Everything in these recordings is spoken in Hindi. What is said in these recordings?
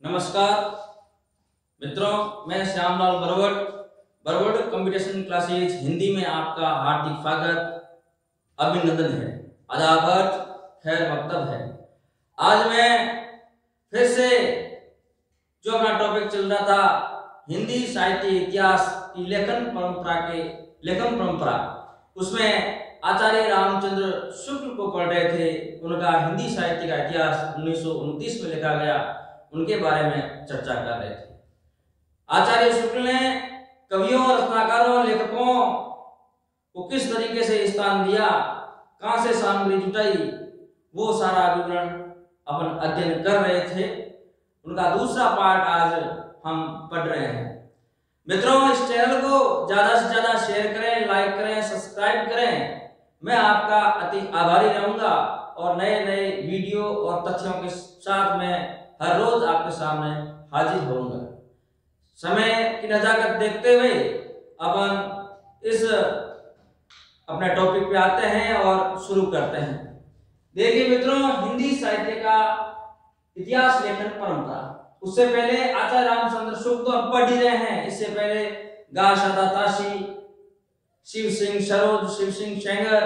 नमस्कार मित्रों, मैं श्यामलाल बरवड़ कंपटीशन क्लासेज हिंदी में आपका हार्दिक स्वागत अभिनंदन है, आदाब, खैर मकतब है। आज मैं फिर से जो अपना टॉपिक चल रहा था हिंदी साहित्य इतिहास की लेखन परंपरा उसमें आचार्य रामचंद्र शुक्ल को पढ़ रहे थे। उनका हिंदी साहित्य का इतिहास 1929 में लिखा गया, उनके बारे में चर्चा कर रहे थे। आचार्य शुक्ल ने कवियों, रचनाकारों, लेखकों को किस तरीके से स्थान दिया, कहां से सामग्री जुटाई, वो सारा विवरण अपन अध्ययन कर रहे थे। उनका दूसरा पार्ट आज हम पढ़ रहे हैं। मित्रों, इस चैनल को ज्यादा से ज्यादा शेयर करें, लाइक करें, सब्सक्राइब करें। मैं आपका अति आभारी रहूंगा और नए नए वीडियो और तथ्यों के साथ मैं हर रोज आपके सामने हाजिर होऊंगा। समय की नजाकत देखते हुए अपन इस अपने टॉपिक पे आते हैं और शुरू करते हैं। देखिए मित्रों, हिंदी साहित्य का इतिहास लेखन परंपरा, उससे पहले आचार्य रामचंद्र शुक्ल तो अब पढ़ ही रहे हैं। इससे पहले गा सदा ताशी, शिव सिंह सरोज, शिव सिंह सेंगर,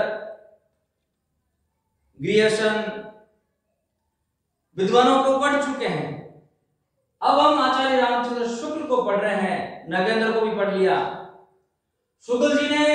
ग्रियर्सन विद्वानों को पढ़ चुके हैं। अब हम आचार्य रामचंद्र शुक्ल को पढ़ रहे हैं। नगेंद्र को भी पढ़ लिया। शुक्ल जी ने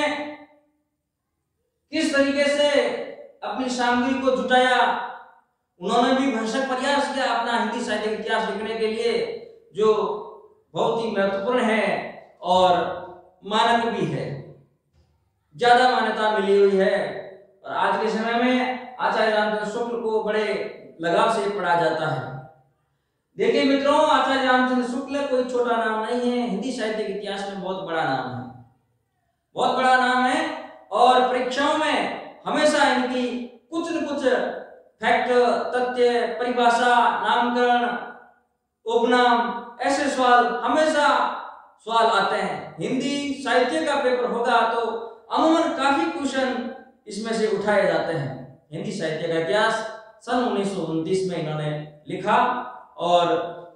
किस तरीके से अपनी सामग्री को जुटाया, उन्होंने भी भरसक प्रयास किया अपना हिंदी साहित्य का इतिहास लिखने के लिए, जो बहुत ही महत्वपूर्ण है और मानक भी है, ज्यादा मान्यता मिली हुई है। और आज के समय में आचार्य रामचंद्र शुक्ल को बड़े लगाव से पढ़ा जाता है। देखिए मित्रों, आचार्य रामचंद्र शुक्ल कोई छोटा नाम नहीं है, हिंदी साहित्य के इतिहास में बहुत बड़ा नाम है, बहुत बड़ा नाम है। और परीक्षाओं में हमेशा इनकी कुछ न कुछ फैक्ट, तथ्य, परिभाषा, नामकरण, उपनाम, ऐसे सवाल हमेशा आते हैं। हिंदी साहित्य का पेपर होगा तो अमूमन काफी क्वेश्चन इसमें से उठाए जाते हैं। हिंदी साहित्य का इतिहास सन 1929 में इन्होंने लिखा। और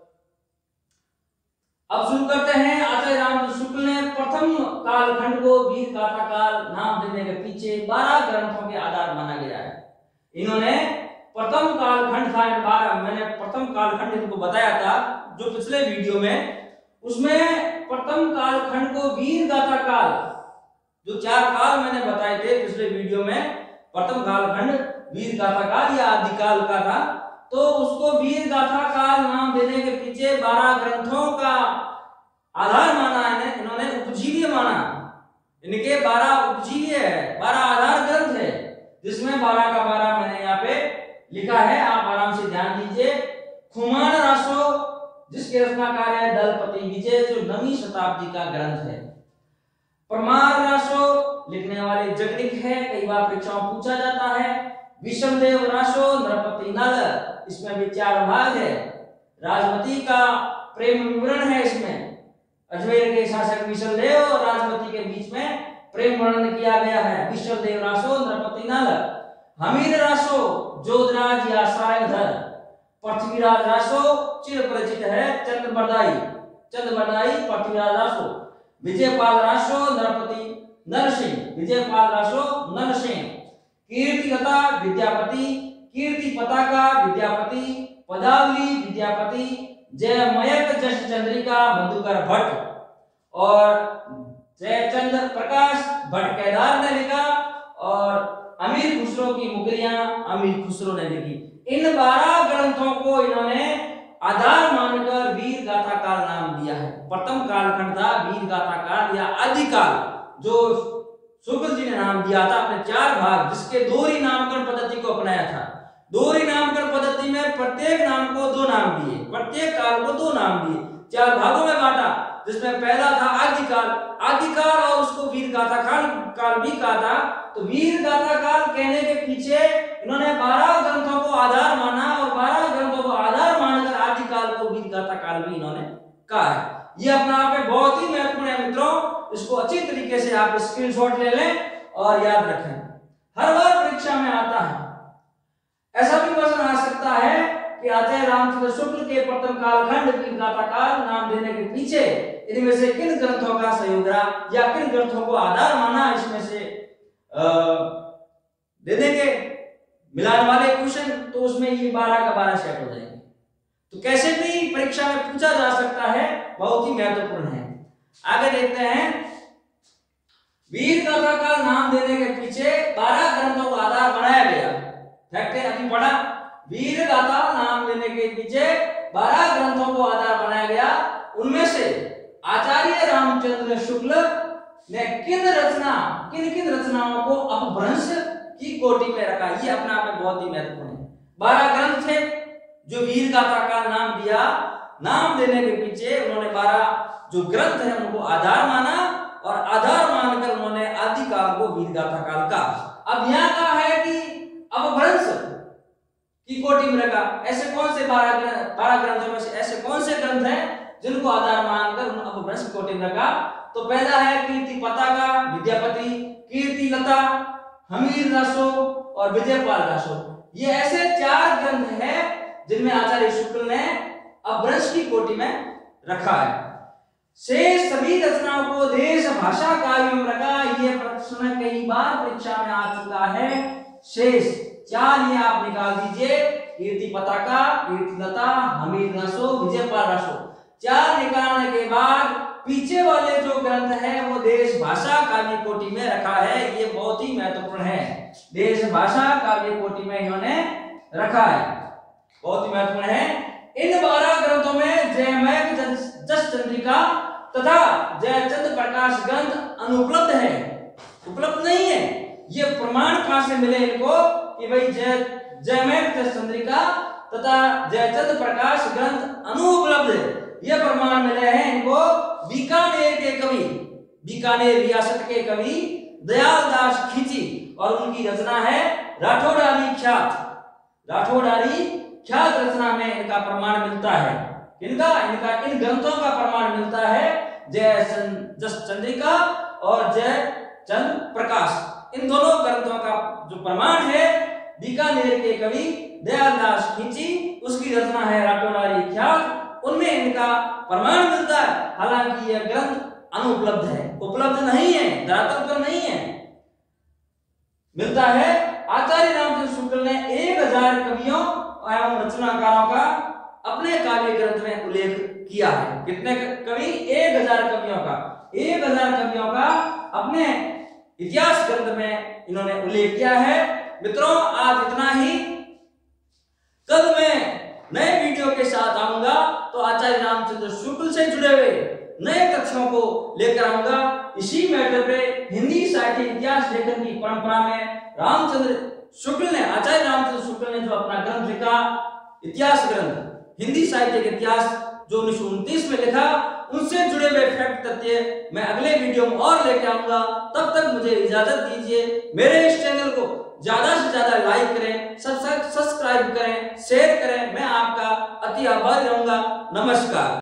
अब शुरू करते हैं। आचार्य रामचंद्र शुक्ल ने प्रथम कालखंड को वीर गाथा काल नाम देने के पीछे 12 ग्रंथों के आधार माना गया है। इन्होंने प्रथम कालखंड था, मैंने प्रथम कालखंड इनको बताया था जो पिछले वीडियो में, उसमें प्रथम कालखंड को वीर गाथा काल, जो 4 काल मैंने बताए थे पिछले वीडियो में, प्रथम कालखंड वीर गाथा काल या आदिकाल का था, तो उसको वीर गाथा काल नाम देने के पीछे 12 ग्रंथों का आधार माना है इन्होंने, उपजीव्य माना। इनके 12 उपजीव्य है, 12 आधार ग्रंथ है, जिसमें 12 का 12 मैंने यहाँ पे लिखा है, आप आराम से ध्यान दीजिए। खुमान रासो, जिसके रचनाकार है दलपति विजय, जो 9वीं शताब्दी का ग्रंथ है। परमार रासो लिखने वाले जगनिक है, कई बार परीक्षाओं में पूछा जाता है। विषमदेव रासो नृपति नल, इसमें भी 4 भाग है। राजमती का प्रेम विवरण है इसमें, अजमेर के शासक विषमदेव और राजमती के बीच में प्रेम वर्णन किया गया है। विषमदेव रासो नृपति नल। हमीर रासो जोधराज या सारंगधर। पृथ्वीराज रासो चिर परिचित है, चंद्रबरदाई पृथ्वीराज रासो। विजयपाल रासो नरपति नरसिंह, विजयपाल रासो नरसिंह। कीर्तिकथा विद्यापति, कीर्ति पताका विद्यापति, पदावली विद्यापति, जयमयक जश चंद्रिका मधुकर भट्ट और जयचंद्र प्रकाश भट्ट केदार ने लिखा, और अमीर खुसरो की मुगलियां अमीर खुसरो ने लिखी। इन 12 ग्रंथों को इन्होंने आधार मानकर वीर गाथा काल नाम दिया है। प्रथम कालखंड था वीर गाथा काल या आदिकाल, जो शुक्ल जी ने नाम दिया था अपने 4 भाग, जिसके दोहरी नामकरण पद्धति को अपनाया था। दोहरी नामकरण पद्धति में प्रत्येक नाम को 2 नाम दिए, प्रत्येक काल को 2 नाम दिए, 4 भागों में बांटा, जिसमें पहला था आदिकाल और उसको वीर गाथा काल भी कहा था। तो वीर गाथा काल कहने के पीछे इन्होंने 12 ग्रंथों को आधार माना, और 12 ग्रंथों को आधार मानकर आदिकाल को वीर गाथा काल भी इन्होंने कहा है। ये अपना आप में बहुत ही महत्वपूर्ण है मित्रों, इसको अच्छी तरीके से आप स्क्रीनशॉट ले लें और याद रखें। हर बार परीक्षा में आता है, ऐसा भी प्रश्न आ सकता है कि आचार्य रामचंद्र शुक्ल के प्रथम कालखंड वीर गाथा काल नाम देने के पीछे इनमें से किन ग्रंथों का सहयोग रहा या किन ग्रंथों को आधार माना, इसमें से दे देंगे मिलान वाले क्वेश्चन, तो उसमें ये 12 का 12 सेट हो जाएंगे। तो कैसे भी परीक्षा में पूछा जा सकता है, बहुत ही महत्वपूर्ण है। आगे देखते हैं, वीर गाथा का नाम देने के पीछे 12 ग्रंथों का आधार बनाया गया। फैक्ट है, अभी पढ़ा, वीर गाथा नाम देने के पीछे 12 ग्रंथों को आधार बनाया गया। उनमें से आचार्य रामचंद्र शुक्ल ने किन रचनाओं को अपभ्रंश की कोटि में रखा, ये अपने आप में बहुत ही महत्वपूर्ण है। 12 ग्रंथ थे जो वीर गाथा का नाम दिया, नाम देने के पीछे उन्होंने 12 जो ग्रंथ है उनको आधार माना और आधार मानकर उन्होंने आदिकाल को वीर गाथा काल का। अब यहाँ कहा है कि अपभ्रंश की कोटि में रखा। ऐसे कौन से 12 ग्रंथों में से ऐसे कौन से ग्रंथ हैं जिनको आधार मानकर उन्होंने अपभ्रंश की कोटि में रखा? तो पहला है कीर्ति पताका, विद्यापति, कीर्ति लता, हमीर रासो और विजयपाल रासो। ये ऐसे 4 ग्रंथ हैं जिनमें आचार्य शुक्ल ने अपभ्रंश की कोटि में रखा है। शेष सभी रचनाओं को देश भाषा काव्य में रखा। ये प्रश्न कई बार परीक्षा में आ चुका है। शेष 4 ये आप निकाल दीजिए, कीर्ति पताका, कीर्ति लता, हमीर रासो, विजयपाल रासो। 4 निकालने के बाद पीछे वाले जो ग्रंथ है वो देश भाषा काव्य कोटि में रखा है। ये बहुत ही महत्वपूर्ण है, देश भाषा काव्य कोटि में इन्होंने रखा है, बहुत ही महत्वपूर्ण है। इन 12 ग्रंथों में जयमेघ जस चंद्रिका तथा जयचंद प्रकाश ग्रंथ अनुपलब्ध है, उपलब्ध नहीं है। ये प्रमाण कहां से मिले इनको कि भाई जयमेघ जस चंद्रिका तथा जयचंद प्रकाश ग्रंथ अनुपलब्ध है? ये प्रमाण मिले हैं इनको बीकानेर के कवि, बीकानेर रियासत के कवि दयाल दास खींची, और उनकी रचना है राठौड़ारी ख्यात रचना में इनका प्रमाण मिलता है। इनका इन ग्रंथों का प्रमाण मिलता है जस चंद्रिका और जयचंद प्रकाश। इन दोनों ग्रंथों का जो प्रमाण है बीकानेर के कवि दयाल दास खींची, उसकी रचना है राठौड़ारी ख्यात, उनमें इनका प्रमाण मिलता है। हालांकि यह ग्रंथ अनुपलब्ध है, उपलब्ध नहीं है, धरातल पर नहीं है, मिलता है। आचार्य रामचंद्र शुक्ल ने 1000 कवियों एवं रचनाकारों का अपने काव्य ग्रंथ में उल्लेख किया है। कितने कवि? 1000 कवियों का, 1000 कवियों का अपने इतिहास ग्रंथ में इन्होंने उल्लेख किया है। मित्रों, आज इतना ही। कल मैं नए वीडियो के साथ आऊंगा, तो आचार्य रामचंद्र शुक्ल से जुड़े हुए नए तथ्यों को लेकर आऊंगा। इसी मैटर पे हिंदी साहित्य इतिहास लेखन की परंपरा में रामचंद्र शुक्ल ने, आचार्य रामचंद्र शुक्ल ने जो अपना ग्रंथ लिखा, इतिहास ग्रंथ, हिंदी साहित्य का इतिहास जो 1929 में लिखा, उनसे जुड़े हुए फैक्ट तथ्य मैं अगले वीडियो में और लेके आऊंगा। तब तक मुझे इजाजत दीजिए। मेरे इस चैनल को ज्यादा से ज्यादा लाइक करें, सब्सक्राइब करें, शेयर करें। मैं आपका अति आभारी रहूंगा। नमस्कार।